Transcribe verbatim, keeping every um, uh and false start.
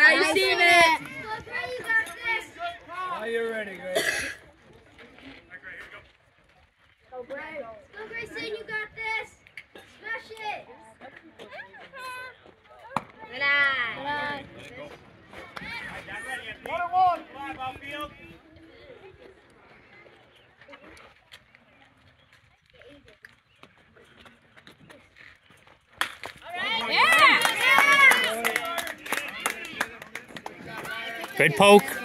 I seen it. Now you're ready, Grace. Go, Grace. Go, Grayson, you got this. Smash it. Good eye. One and one. Five outfield. Yeah. Good poke.